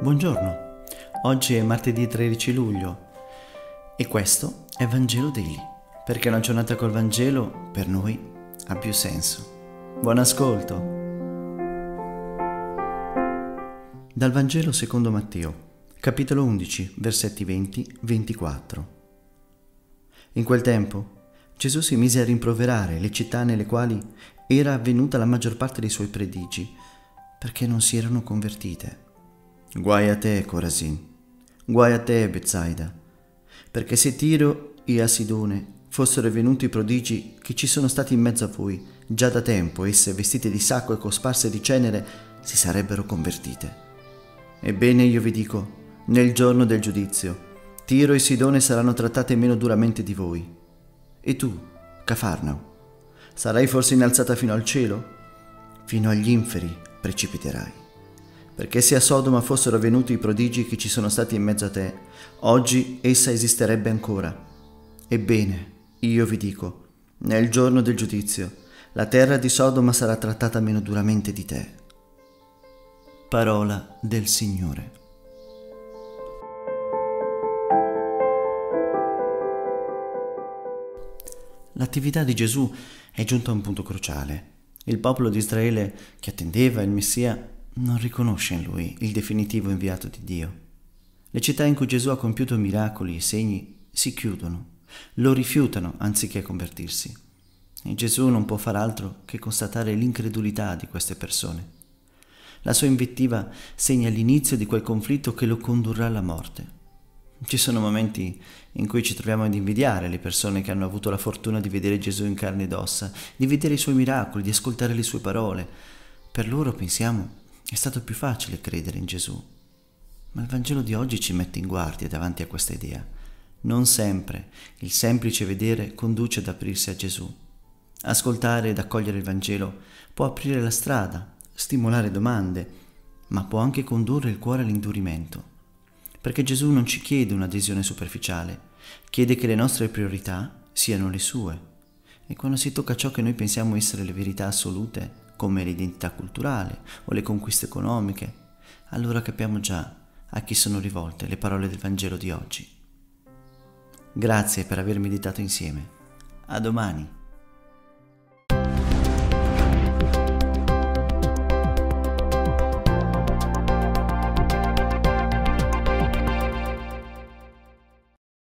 Buongiorno, oggi è martedì 13 luglio e questo è Vangelo Daily, perché una giornata col Vangelo per noi ha più senso. Buon ascolto! Dal Vangelo secondo Matteo, capitolo 11, versetti 20-24. In quel tempo Gesù si mise a rimproverare le città nelle quali era avvenuta la maggior parte dei suoi prodigi, perché non si erano convertite. Guai a te, Corasin! Guai a te, Betsaida! Perché se Tiro e a Sidone fossero venuti i prodigi che ci sono stati in mezzo a voi, già da tempo esse, vestite di sacco e cosparse di cenere, si sarebbero convertite. Ebbene io vi dico, nel giorno del giudizio, Tiro e Sidone saranno trattate meno duramente di voi. E tu, Cafarnao, sarai forse innalzata fino al cielo? Fino agli inferi precipiterai. Perché se a Sodoma fossero venuti i prodigi che ci sono stati in mezzo a te, oggi essa esisterebbe ancora. Ebbene, io vi dico, nel giorno del giudizio, la terra di Sodoma sarà trattata meno duramente di te. Parola del Signore. L'attività di Gesù è giunta a un punto cruciale. Il popolo di Israele, che attendeva il Messia, non riconosce in lui il definitivo inviato di Dio. Le città in cui Gesù ha compiuto miracoli e segni si chiudono, lo rifiutano anziché convertirsi. E Gesù non può far altro che constatare l'incredulità di queste persone. La sua invettiva segna l'inizio di quel conflitto che lo condurrà alla morte. Ci sono momenti in cui ci troviamo ad invidiare le persone che hanno avuto la fortuna di vedere Gesù in carne ed ossa, di vedere i suoi miracoli, di ascoltare le sue parole. Per loro, pensiamo, è stato più facile credere in Gesù. Ma il Vangelo di oggi ci mette in guardia davanti a questa idea. Non sempre il semplice vedere conduce ad aprirsi a Gesù. Ascoltare ed accogliere il Vangelo può aprire la strada, stimolare domande, ma può anche condurre il cuore all'indurimento. Perché Gesù non ci chiede un'adesione superficiale, chiede che le nostre priorità siano le sue. E quando si tocca ciò che noi pensiamo essere le verità assolute, come l'identità culturale o le conquiste economiche, allora capiamo già a chi sono rivolte le parole del Vangelo di oggi. Grazie per aver meditato insieme. A domani.